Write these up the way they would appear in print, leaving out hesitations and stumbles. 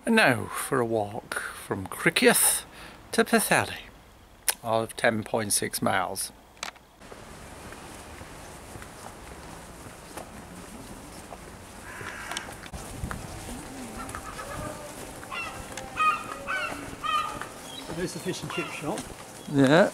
And now for a walk from Criccieth to Pwllheli of 10.6 miles. There's the fish and chip shop. Yeah.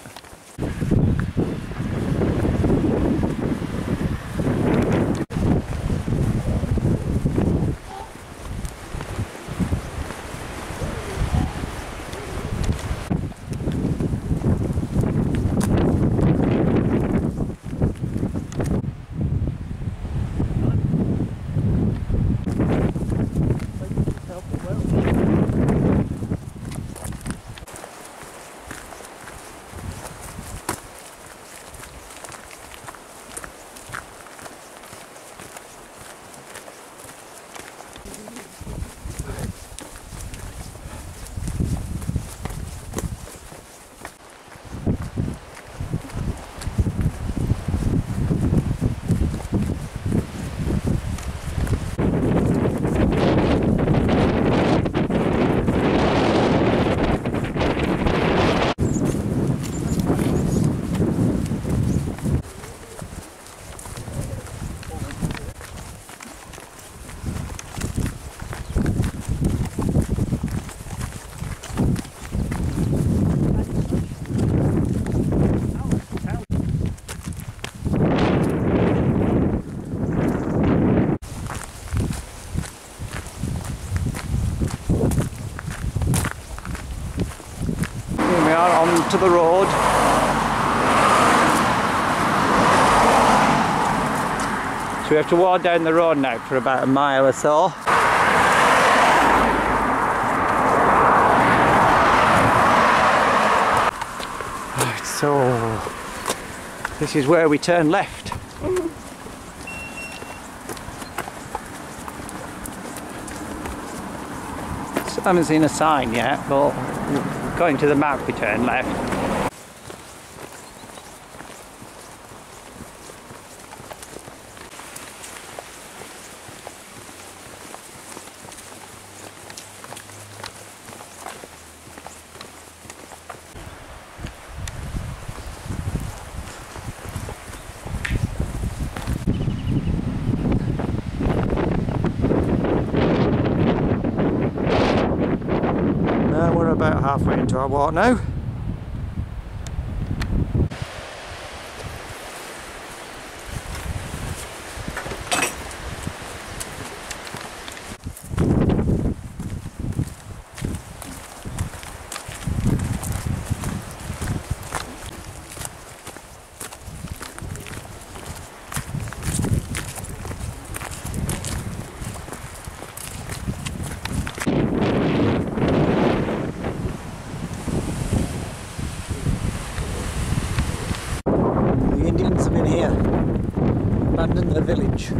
We are on to the road. So we have to walk down the road now for about a mile or so. Right, so this is where we turn left. I haven't seen a sign yet, but according to the map we turn left. We're about halfway into our walk now. The Indians have been here, abandoned their village.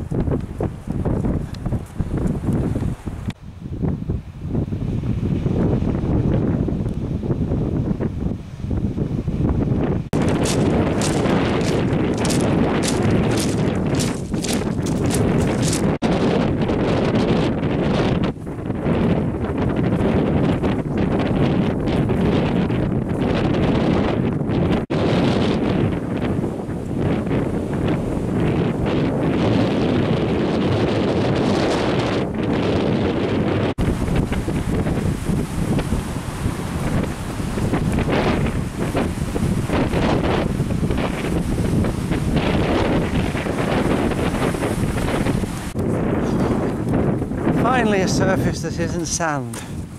Finally a surface that isn't sand.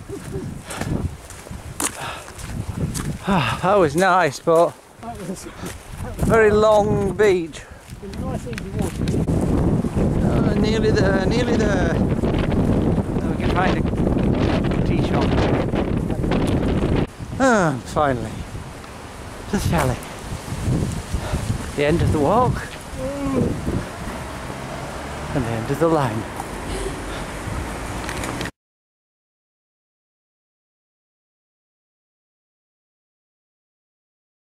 That was nice, but very long beach. Nice easy walking. Nearly there, nearly there. We can find a tea shop. Finally. Pwllheli. The end of the walk. And the end of the line.